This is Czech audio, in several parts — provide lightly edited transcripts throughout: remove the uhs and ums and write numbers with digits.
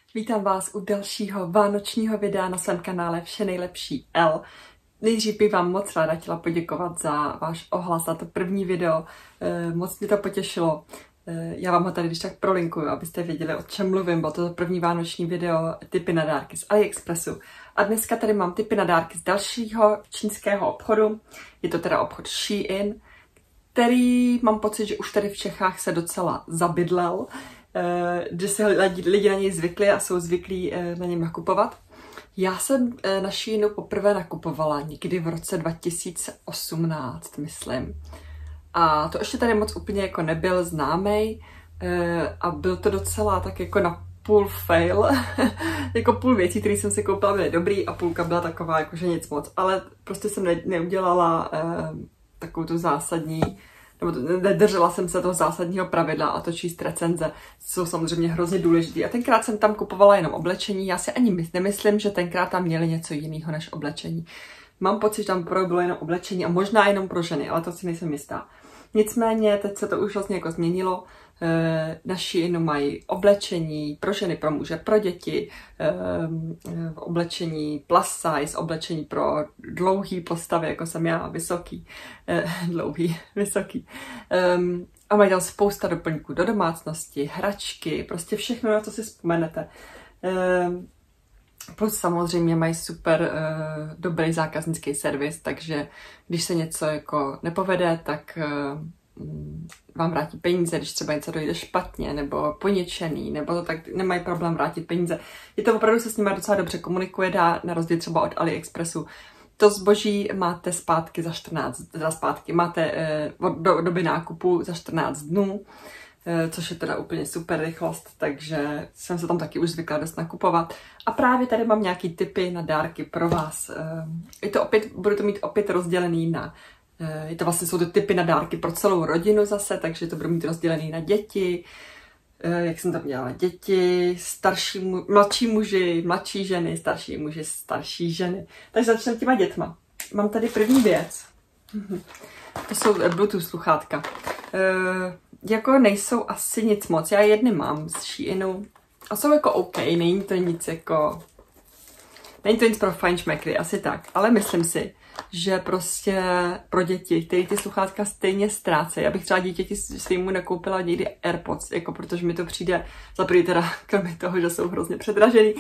Vítám vás u dalšího vánočního videa na svém kanále Vše nejlepší L. Nejdřív bych vám moc ráda chtěla poděkovat za váš ohlas, za to první video. Moc mě to potěšilo. Já vám ho tady když tak prolinkuju, abyste věděli, o čem mluvím. Bylo to první vánoční video, tipy na dárky z AliExpressu. A dneska tady mám tipy na dárky z dalšího čínského obchodu. Je to teda obchod Shein, který mám pocit, že už tady v Čechách se docela zabydlel, že se lidi na něj zvykli a jsou zvyklí na něm nakupovat. Já jsem na Sheinu poprvé nakupovala někdy v roce 2018, myslím. A to ještě tady moc úplně jako nebyl známej a byl to docela tak jako na půl fail. Jako půl věcí, které jsem si koupila, byly dobrý a půlka byla taková jakože nic moc. Ale prostě jsem neudělala takovou tu zásadní, nebo nedržela jsem se toho zásadního pravidla a to číst recenze, jsou samozřejmě hrozně důležité. A tenkrát jsem tam kupovala jenom oblečení, já si ani nemyslím, že tenkrát tam měli něco jiného než oblečení. Mám pocit, že tam bylo jenom oblečení a možná jenom pro ženy, ale to si nejsem jistá. Nicméně teď se to už vlastně jako změnilo. Na Sheinu mají oblečení pro ženy, pro muže, pro děti, oblečení plus size, oblečení pro dlouhý postavy, jako jsem já, vysoký, vysoký. A mají tam spousta doplňků do domácnosti, hračky, prostě všechno, na co si vzpomenete. Plus samozřejmě mají super dobrý zákaznický servis, takže když se něco jako nepovede, tak vám vrátí peníze, když třeba něco dojde špatně, nebo poničený, nebo to tak nemají problém vrátit peníze. Je to opravdu se s nimi docela dobře komunikuje, dá na rozdíl třeba od AliExpressu. To zboží máte zpátky za 14, máte do doby nákupu za 14 dnů, což je teda úplně super rychlost, takže jsem se tam taky už zvykla dost nakupovat. A právě tady mám nějaký tipy na dárky pro vás. Budu to mít opět rozdělený na jsou to tipy na dárky pro celou rodinu zase, takže to budu mít rozdělený na děti, jak jsem tam dělala, děti, mladší muži, mladší ženy, starší muži, starší ženy. Takže začneme těma dětma. Mám tady první věc. To jsou Bluetooth sluchátka. Jako nejsou asi nic moc, já jedny mám z Sheinu a jsou jako OK, není to nic pro fajnšmekry, asi tak, ale myslím si, že prostě pro děti, které ty sluchátka stejně ztrácejí. Já bych třeba dítěti svýmu nekoupila někdy AirPods, jako protože mi to přijde, za první teda, kromě toho, že jsou hrozně předražený,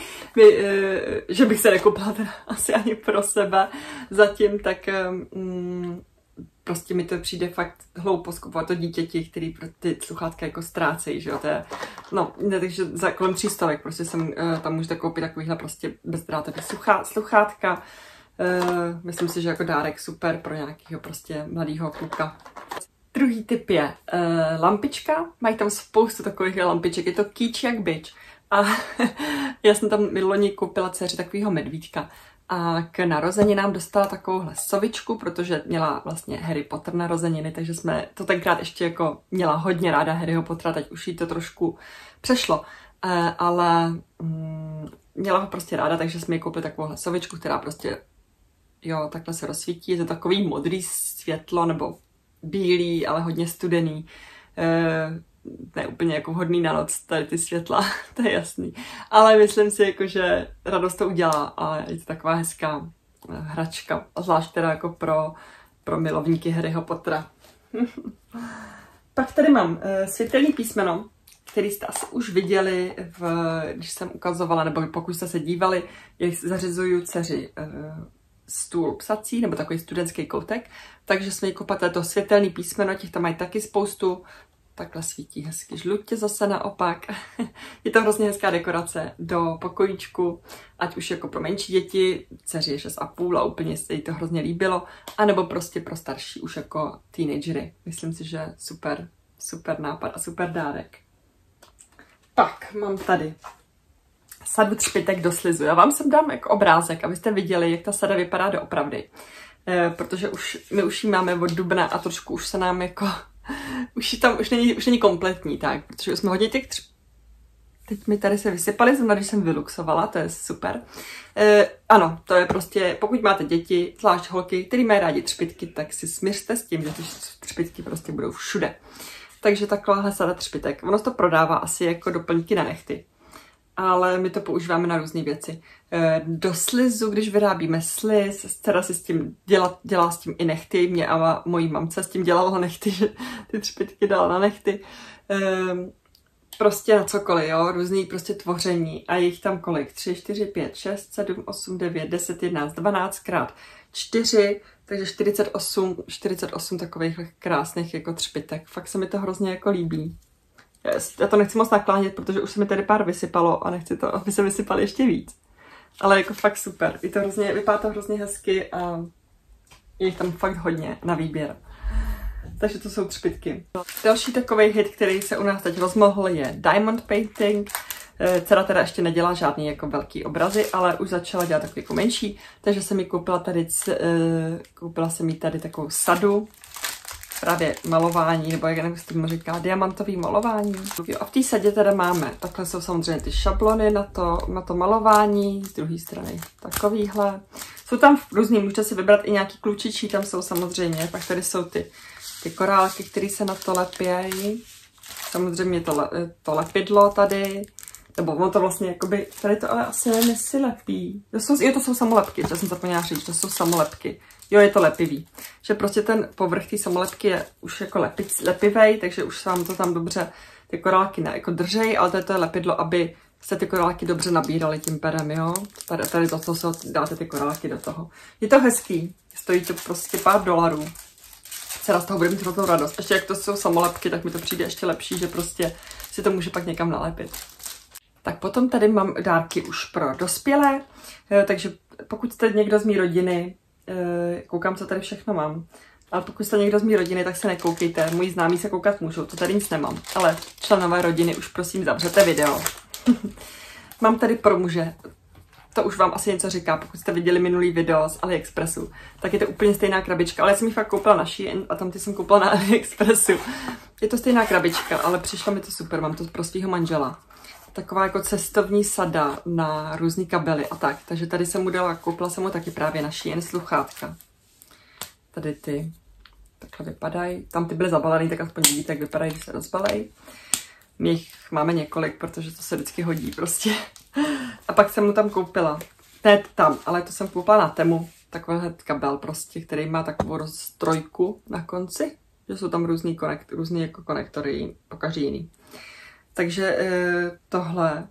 že bych se nekoupila teda asi ani pro sebe zatím, tak prostě mi to přijde fakt hloupost kupovat to dítěti, který ty sluchátka jako ztrácejí, že jo, to je, takže za kolem 300, prostě tam můžete koupit takovýhle prostě bezdrátový sluchátka. Myslím si, že jako dárek super pro nějakého prostě mladého kluka. Druhý tip je lampička. Mají tam spoustu takových lampiček. Je to kýč jak bič. A já jsem tam loni koupila dceři takovýho medvídka. A k narozeninám dostala takovouhle sovičku, protože měla vlastně Harry Potter narozeniny, takže jsme to tenkrát ještě jako měla hodně ráda Harryho Pottera, teď už jí to trošku přešlo. Ale měla ho prostě ráda, takže jsme jí koupili takovouhle sovičku, která prostě takhle se rozsvítí, je to takový modrý světlo, nebo bílý, ale hodně studený. Ne úplně jako vhodný na noc, tady ty světla, to je jasný. Ale myslím si, jako, že radost to udělá a je to taková hezká hračka. A zvlášť teda jako pro milovníky Harryho Pottera. Pak tady mám světelný písmeno, který jste asi už viděli, když jsem ukazovala, nebo pokud jste se dívali, jak zařizuju dceři stůl psací, nebo takový studentský koutek, takže jsme jí koupili to světelný písmeno, těch tam mají taky spoustu, takhle svítí hezky žlutě zase naopak. Je to hrozně hezká dekorace do pokojíčku, ať už jako pro menší děti, dceři je 6,5 a úplně se jí to hrozně líbilo, anebo prostě pro starší, už jako teenagery. Myslím si, že super nápad a super dárek. Pak mám tady sadu třpitek do slizu. Já vám sem dám jako obrázek, abyste viděli, jak ta sada vypadá doopravdy. Protože my už ji máme od dubna a trošku už se nám jako už není kompletní, tak, protože už jsme hodně těch teď mi tady se vysypaly zrovna, když jsem vyluxovala, to je super. Ano, to je prostě, pokud máte děti, zvlášť holky, který mají rádi třpytky, tak si smiřte s tím, že ty třpytky prostě budou všude. Takže takováhle sada třpytek. Ono to prodává asi jako doplňky na nehty. ale my to používáme na různé věci. Do slizu, když vyrábíme sliz, dcera si s tím dělá s tím i nechty, mě a mojí mamce s tím dělala nechty, že ty třpytky dala na nechty. Prostě na cokoliv, jo, různý prostě tvoření a je jich tam kolik? 3, 4, 5, 6, 7, 8, 9, 10, 11, 12 krát 4, takže 48 takových krásných jako třpitek. Fakt se mi to hrozně jako líbí. Já to nechci moc naklánět, protože už se mi tady pár vysypalo a nechci to, aby se vysypali ještě víc. Ale jako fakt super. Vypadá to hrozně hezky a je jich tam fakt hodně na výběr. Takže to jsou třpytky. Další takový hit, který se u nás teď rozmohl, je diamond painting. Dcera teda ještě nedělá žádný jako velký obrazy, ale už začala dělat takový jako menší, takže jsem mi koupila jsem jí tady takovou sadu, právě malování, nebo jak nevím, jak se tomu říká, diamantový malování. Jo, a v té sadě teda máme, takhle jsou samozřejmě ty šablony na to malování, z druhé strany takovýhle. Jsou tam různý, můžete si vybrat i nějaký klučičí, tam jsou samozřejmě, pak tady jsou ty korálky, které se na to lepějí. Samozřejmě to lepidlo tady, nebo ono to vlastně jakoby, tady to ale asi nevím, jestli lepí. To jsou samolepky, to jsem zapomněla říct, to jsou samolepky. Jo, je to lepivý. Že prostě ten povrch té samolepky je už jako lepivej, takže už se vám to tam dobře ty korálky jako držej, ale to je lepidlo, aby se ty korálky dobře nabíraly tím perem, jo. Tady do toho se dáte ty korálky do toho. Je to hezký, stojí to prostě pár dolarů. Dcera z toho bude mít velkou radost. Ještě jak to jsou samolepky, tak mi to přijde ještě lepší, že prostě si to může pak někam nalepit. Tak potom tady mám dárky už pro dospělé, takže pokud jste někdo z mé rodiny, koukám, co tady všechno mám, ale pokud jste někdo z mé rodiny, tak se nekoukejte, moji známí se koukat můžou, to tady nic nemám, ale členové rodiny už prosím zavřete video. Mám tady pro muže, to už vám asi něco říká, pokud jste viděli minulý video z AliExpressu, tak je to úplně stejná krabička, ale já jsem ji fakt koupila na Shein a tam ty jsem koupila na AliExpressu. Je to stejná krabička, ale přišlo mi to super, mám to pro svého manžela. Taková jako cestovní sada na různý kabely a tak. Takže tady jsem mu koupila jsem mu taky právě na Shein sluchátka. Tady ty takhle vypadají. Tam ty byly zabalený, tak aspoň vidíte, jak vypadají, když se rozbalejí. My jich máme několik, protože to se vždycky hodí prostě. A pak jsem mu tam koupila, ne tam, ale to jsem koupila na Temu, takovýhle kabel prostě, který má takovou rozstrojku na konci, že jsou tam různý jako konektory, po každý jiný. Takže tohle,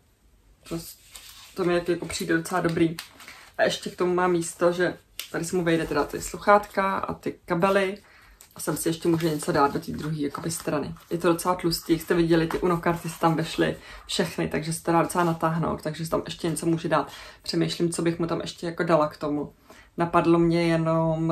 to mi jako přijde docela dobrý. A ještě k tomu mám místo, že tady se mu vejde teda ty sluchátka a ty kabely a sem si ještě může něco dát do té druhé jakoby strany. Je to docela tlustý, jak jste viděli, ty unokarty se tam vešly všechny, takže se to dá docela natáhnout, takže se tam ještě něco může dát. Přemýšlím, co bych mu tam ještě jako dala k tomu. Napadlo mě jenom,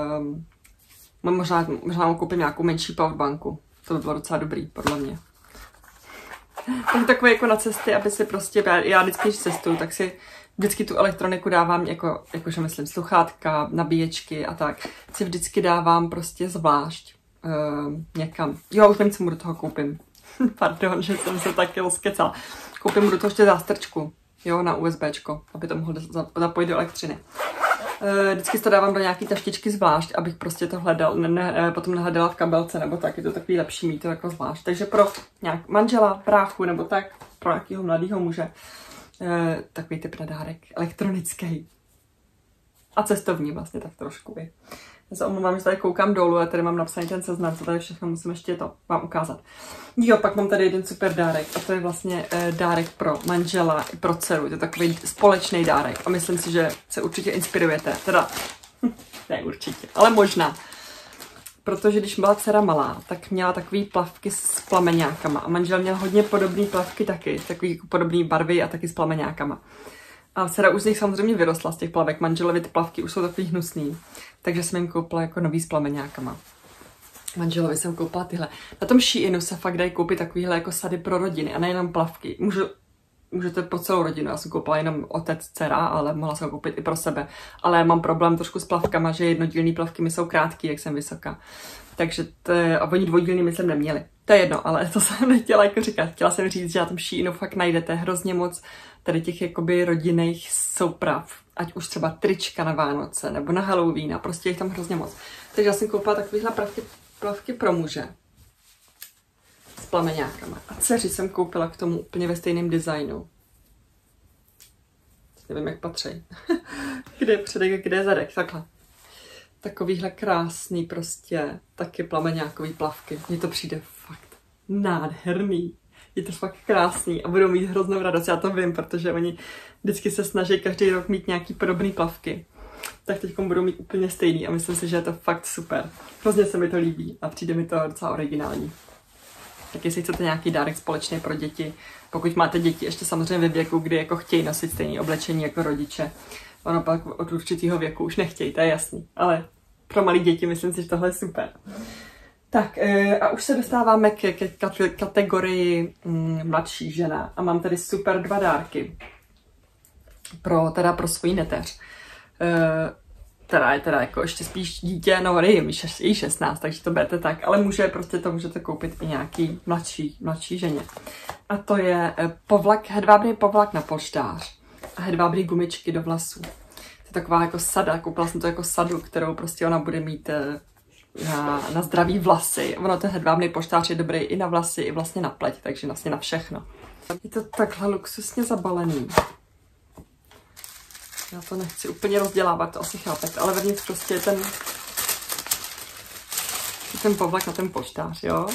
možná mu koupím nějakou menší powerbanku. To by bylo docela dobrý, podle mě. Takže takové jako na cesty, aby si prostě, já vždycky, když cestuju, tak si vždycky tu elektroniku dávám jakože myslím sluchátka, nabíječky a tak. Si vždycky dávám prostě zvlášť někam. Jo, už vím, co mu do toho koupím. Pardon, že jsem se taky rozkecala. Koupím mu do toho ještě zástrčku, jo, na USBčko, aby to mohl zapojit do elektřiny. Vždycky to dávám do nějaký taštičky zvlášť, abych prostě to potom nehledala v kabelce, nebo tak, je to takový lepší mít to jako zvlášť. Takže pro nějak manžela, bráchu, nebo tak, pro nějakého mladého muže, takový typ na dárek, elektronický. A cestovní vlastně tak trošku. Já se omlouvám, že tady koukám dolů, a tady mám napsaný ten seznam, co tady všechno musím ještě to vám ukázat. Jo, pak mám tady jeden super dárek a to je vlastně dárek pro manžela i pro dceru. Je to takový společný dárek a myslím si, že se určitě inspirujete. Teda, ne určitě, ale možná. Protože když byla dcera malá, tak měla takový plavky s plameňákama a manžel měl hodně podobné plavky taky, takový podobné barvy a taky s plameňákama. A dcera už z nich samozřejmě vyrostla z těch plavek. Manželovi ty plavky už jsou takový hnusný. Takže jsem jim koupila jako nový s plameňákama. Manželovi jsem koupila tyhle. Na tom Sheinu se fakt dají koupit takovýhle jako sady pro rodiny a nejenom plavky. Můžete pro celou rodinu. Já jsem koupila jenom otec, dcera, ale mohla jsem koupit i pro sebe. Ale mám problém trošku s plavkama, že jednodílný plavky mi jsou krátký, jak jsem vysoká. Takže a oni dvoudílný myslím neměli. To je jedno, ale to jsem nechtěla jako říkat. Chtěla jsem říct, že na tom Sheinu fakt najdete hrozně moc tady těch jakoby rodinných souprav. Ať už třeba trička na Vánoce nebo na Halloween a prostě jich tam hrozně moc. Takže já jsem koupila takovýhle plavky pro muže s plameňákama. A dceři jsem koupila k tomu úplně ve stejném designu. nevím, jak patří. Kde je předek, kde je zadek, takhle. Takovýhle krásný prostě, taky plameňákový plavky. Mně to přijde fakt nádherný. Je to fakt krásný a budou mít hroznou radost, já to vím, protože oni vždycky se snaží každý rok mít nějaký podobný plavky. Tak teď budou mít úplně stejný a myslím si, že je to fakt super. Hrozně se mi to líbí a přijde mi to docela originální. Tak jestli chcete nějaký dárek společný pro děti, pokud máte děti ještě samozřejmě ve věku, kdy jako chtějí nosit stejné oblečení jako rodiče, ono pak od určitého věku už nechtějí, to je jasný, ale pro malé děti myslím si, že tohle je super. Tak a už se dostáváme ke kategorii mladší žena a mám tady super 2 dárky pro svoji neteř. Teda je jako ještě spíš dítě, no nevím, jí 16, takže to berete tak, ale to můžete koupit i nějaký mladší ženě. A to je hedvábný povlak na polštář a hedvábný gumičky do vlasů. To je taková jako sada, koupila jsem to jako sadu, kterou prostě ona bude mít na zdravý vlasy. Ono ten hedvábný polštář je dobrý i na vlasy, i vlastně na pleť, takže vlastně na všechno. Je to takhle luxusně zabalený. Já to nechci úplně rozdělávat, to asi chápete, ale vevnitř prostě je ten povlak na ten polštář, jo.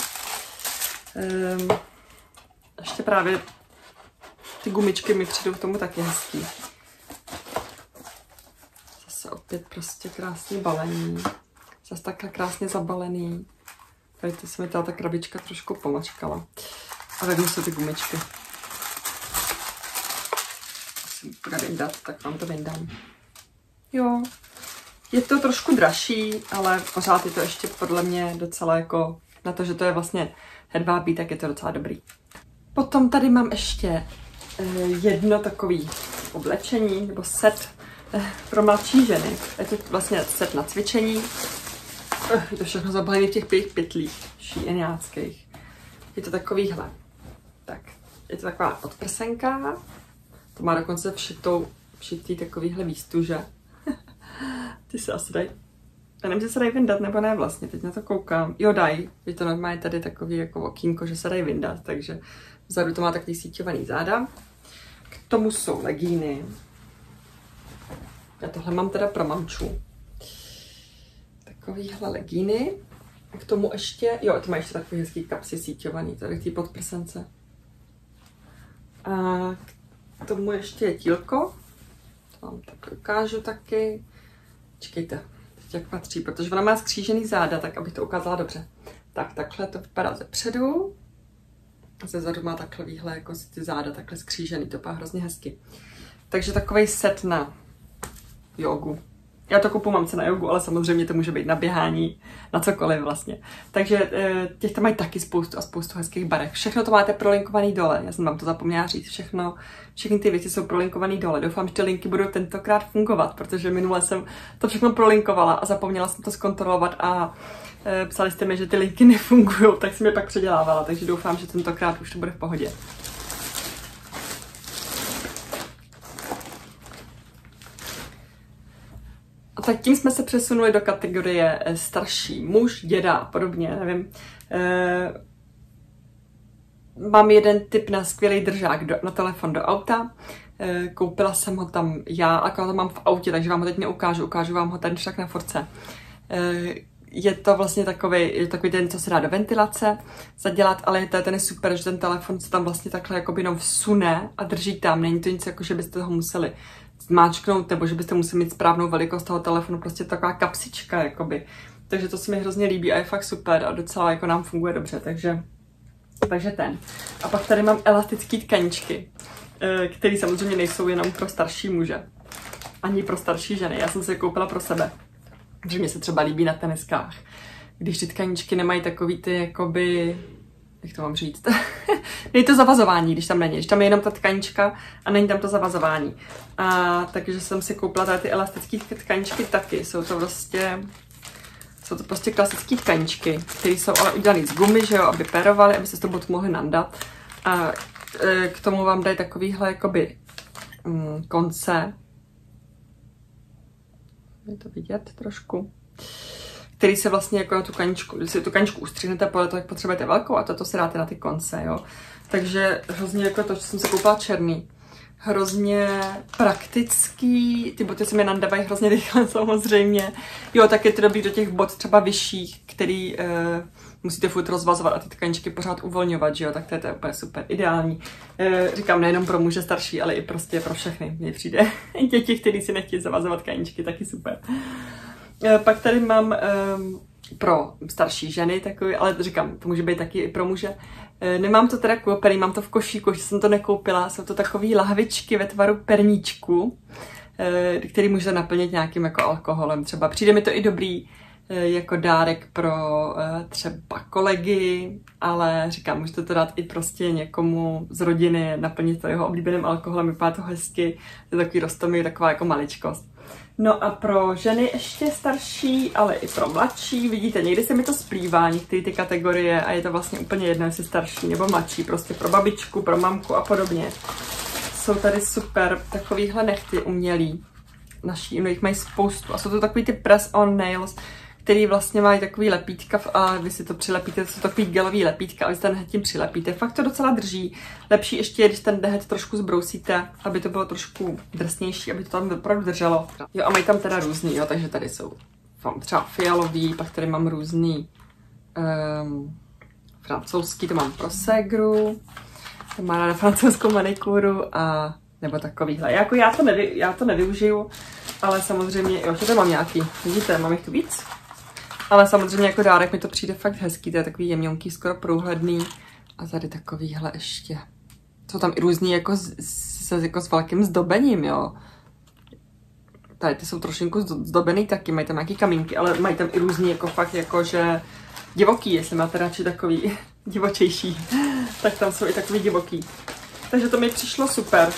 Ještě právě ty gumičky mi přijdou k tomu taky hezký. Zase opět prostě krásný balení. Zase takhle krásně zabalený. Tady to se mi ta krabička trošku pomačkala. A vevnitř jsou ty gumičky. Musím vyndat, tak vám to vyndám. Jo, je to trošku dražší, ale pořád je to ještě podle mě docela jako, na to, že to je vlastně hedvábí, tak je to docela dobrý. Potom tady mám ještě jedno takový oblečení, nebo set pro mladší ženy. Je to vlastně set na cvičení. Je to všechno zabalené v těch pytlích šíňáckých. Je to takovýhle. Tak, je to taková podprsenka. To má dokonce všitý takovýhle výstuže. Ty se asi dají. Já nevím, že se dají vyndat, nebo ne vlastně, teď na to koukám. Jo, dají. Je to normálně tady takový jako okýnko, že se dají vyndat, takže vzadu to má takový síťovaný záda. K tomu jsou legíny. Já tohle mám teda pro mamču. Takovýhle legíny. A k tomu ještě, jo, to má ještě takový hezký kapsy síťovaný, tady k té podprsence. A k tomu ještě je tílko. To vám tak ukážu taky. Čekejte, teď jak patří, protože ona má skřížený záda, tak abych to ukázala dobře. Tak, takhle to vypadá zepředu. Ze zadu má takhle výhled, jako si ty záda takhle skřížený, to vypadá hrozně hezky. Takže takovej set na jogu. Já to kupu mamce na jogu, ale samozřejmě to může být na běhání, na cokoliv vlastně. Takže těch tam mají taky spoustu hezkých barev. Všechno to máte prolinkovaný dole, já jsem vám to zapomněla říct, všechny ty věci jsou prolinkovaný dole. Doufám, že ty linky budou tentokrát fungovat, protože minule jsem to všechno prolinkovala a zapomněla jsem to zkontrolovat a psali jste mi, že ty linky nefungují, tak jsem je pak předělávala, takže doufám, že tentokrát už to bude v pohodě. A tak tím jsme se přesunuli do kategorie starší muž, děda a podobně, nevím. Mám jeden tip na skvělý držák na telefon do auta. Koupila jsem ho tam já, akorát to mám v autě, takže vám ho teď neukážu, ukážu vám ho tady však na fotce. Je to vlastně takový ten, co se dá do ventilace zadělat, ale ten je super, že ten telefon se tam vlastně takhle jakoby jenom vsune a drží tam. Není to nic jako, že byste ho museli zmáčknout, nebo že byste museli mít správnou velikost toho telefonu, prostě taková kapsička, jakoby. Takže to se mi hrozně líbí a je fakt super a docela jako nám funguje dobře, takže ten. A pak tady mám elastické tkaničky, které samozřejmě nejsou jenom pro starší muže, ani pro starší ženy. Já jsem si je koupila pro sebe, protože mě se třeba líbí na teniskách, když ty tkaničky nemají takový ty, jakoby, jak to mám říct, není to zavazování, když tam není, když tam je jenom ta tkanička a není tam to zavazování. A takže jsem si koupila tady ty elastické tkaničky taky, jsou to prostě klasické tkaničky, které jsou ale udělané z gumy, že jo, aby pérovaly, aby se to buď mohli nandat. A k tomu vám dají takovýhle jakoby konce. Je to vidět trošku. Který se vlastně jako na tu kaničku, když si tu kaničku ustřihnete podle toho, jak potřebujete velkou a toto se dáte na ty konce, jo. Takže hrozně jako to, že jsem si koupila černý. hrozně praktický, ty boty se mi nandávají hrozně rychle samozřejmě. Jo, tak je to dobrý do těch bot třeba vyšších, který musíte furt rozvazovat a ty tkaničky pořád uvolňovat, že jo, tak to je úplně super, ideální. Říkám nejenom pro muže starší, ale i prostě pro všechny. Mně přijde děti, kteří si nechtějí zavazovat tkaničky, taky super. Pak tady mám pro starší ženy takový, ale říkám, to může být taky i pro muže. Nemám to teda koupený, mám to v košíku, že jsem to nekoupila. Jsou to takové lahvičky ve tvaru perníčku, který můžete naplnit nějakým jako alkoholem. Třeba přijde mi to i dobrý jako dárek pro třeba kolegy, ale říkám, můžete to dát i prostě někomu z rodiny, naplnit to jeho oblíbeným alkoholem, vypadá to hezky, je takový rostomý, taková jako maličkost. No a pro ženy ještě starší, ale i pro mladší, vidíte, někdy se mi to splývá, některé ty kategorie a je to vlastně úplně jedno, jestli starší nebo mladší, prostě pro babičku, pro mamku a podobně. Jsou tady super takovýhle nechty umělý, naší, no jich mají spoustu a jsou to takový ty press on nails, který vlastně mají takový lepítka a vy si to přilepíte, to jsou takový gelový lepítka a vy si ten tím přilepíte. Fakt to docela drží. Lepší ještě je, když ten dehet trošku zbrousíte, aby to bylo trošku drsnější, aby to tam opravdu drželo. Jo a mají tam teda různý, jo, takže tady jsou třeba fialový, pak tady mám různý francouzský, to mám pro ségru, to má ráda francouzskou manikuru a nebo takovýhle. Jako já to nevyužiju, ale samozřejmě, jo, to mám nějaký, vidíte, mám jich tu víc. Ale samozřejmě jako dárek mi to přijde fakt hezký, to je takový jemňonký, skoro průhledný. A tady takovýhle ještě. Jsou tam i různý jako s velkým zdobením, jo. Tady ty jsou trošinku zdobený taky, mají tam nějaký kamínky, ale mají tam i různý jako fakt jakože divoký, jestli máte radši takový divočejší, tak tam jsou i takový divoký. Takže to mi přišlo super.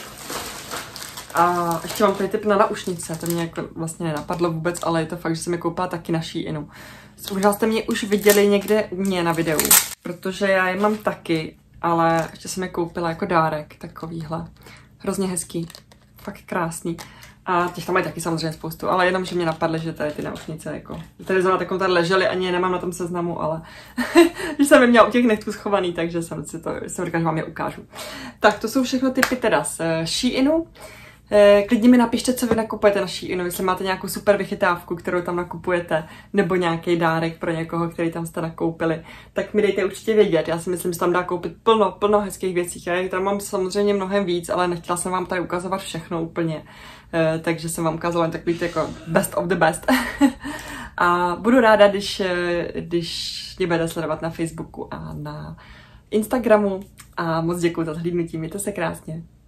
A ještě mám tady typ na naušnice, to mě jako vlastně nenapadlo vůbec, ale je to fakt, že jsem je koupila taky na Sheinu. Možná jste mě už viděli někde u mě na videu, protože já je mám taky, ale ještě jsem je koupila jako dárek, takovýhle. Hrozně hezký, fakt krásný. A těch tam mají taky samozřejmě spoustu, ale jenom, že mě napadly, že tady ty naušnice jako... Tady zrovna takovou tady ležely, ani je nemám na tom seznamu, ale když jsem je měla u těch nechtů schovaný, takže jsem říkala, že vám je ukážu. Tak to jsou všechno typy teda z Sheinu. Klidně mi napište, co vy nakupujete na Sheinu, jestli máte nějakou super vychytávku, kterou tam nakupujete, nebo nějaký dárek pro někoho, který tam jste nakoupili, tak mi dejte určitě vědět. Já si myslím, že tam dá koupit plno hezkých věcí. Já tam mám samozřejmě mnohem víc, ale nechtěla jsem vám tady ukazovat všechno úplně. Takže jsem vám ukázala jen takový jako best of the best. A budu ráda, když mě budete sledovat na Facebooku a na Instagramu. A moc děkuji za zhlídnutí, mějte se krásně.